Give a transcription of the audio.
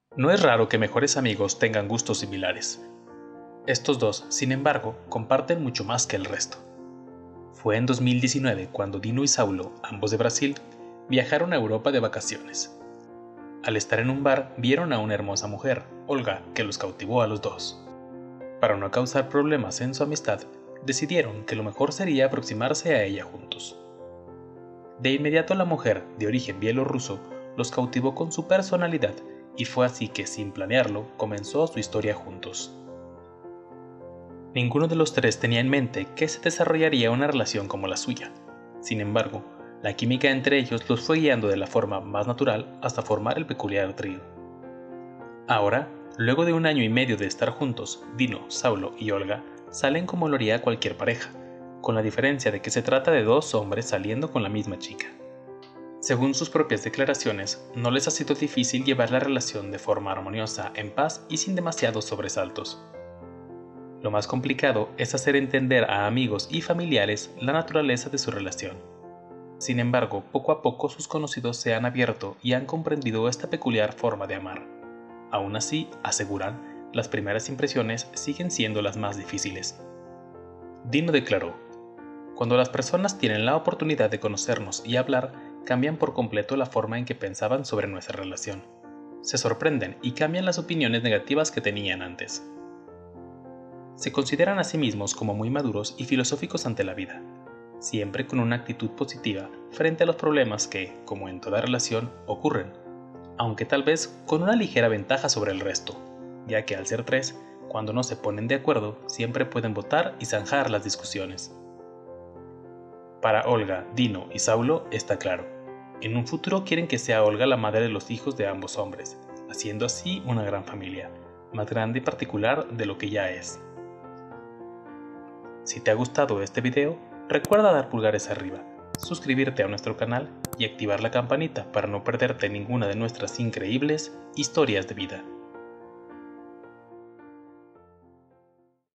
No es raro que mejores amigos tengan gustos similares. Estos dos, sin embargo, comparten mucho más que el resto. Fue en 2019 cuando Dino y Saulo, ambos de Brasil, viajaron a Europa de vacaciones. Al estar en un bar, vieron a una hermosa mujer, Olga, que los cautivó a los dos. Para no causar problemas en su amistad, decidieron que lo mejor sería aproximarse a ella juntos. De inmediato la mujer, de origen bielorruso, los cautivó con su personalidad y fue así que, sin planearlo, comenzó su historia juntos. Ninguno de los tres tenía en mente que se desarrollaría una relación como la suya. Sin embargo, la química entre ellos los fue guiando de la forma más natural hasta formar el peculiar trío. Ahora, luego de 1 año y medio de estar juntos, Dino, Saulo y Olga salen como lo haría cualquier pareja, con la diferencia de que se trata de dos hombres saliendo con la misma chica. Según sus propias declaraciones, no les ha sido difícil llevar la relación de forma armoniosa, en paz y sin demasiados sobresaltos. Lo más complicado es hacer entender a amigos y familiares la naturaleza de su relación. Sin embargo, poco a poco sus conocidos se han abierto y han comprendido esta peculiar forma de amar. Aún así, aseguran, las primeras impresiones siguen siendo las más difíciles. Dino declaró: "Cuando las personas tienen la oportunidad de conocernos y hablar, cambian por completo la forma en que pensaban sobre nuestra relación. Se sorprenden y cambian las opiniones negativas que tenían antes". Se consideran a sí mismos como muy maduros y filosóficos ante la vida, siempre con una actitud positiva frente a los problemas que, como en toda relación, ocurren, aunque tal vez con una ligera ventaja sobre el resto, ya que al ser tres, cuando no se ponen de acuerdo, siempre pueden votar y zanjar las discusiones. Para Olga, Dino y Saulo está claro. En un futuro quieren que sea Olga la madre de los hijos de ambos hombres, haciendo así una gran familia, más grande y particular de lo que ya es. Si te ha gustado este video, recuerda dar pulgares arriba, suscribirte a nuestro canal y activar la campanita para no perderte ninguna de nuestras increíbles historias de vida.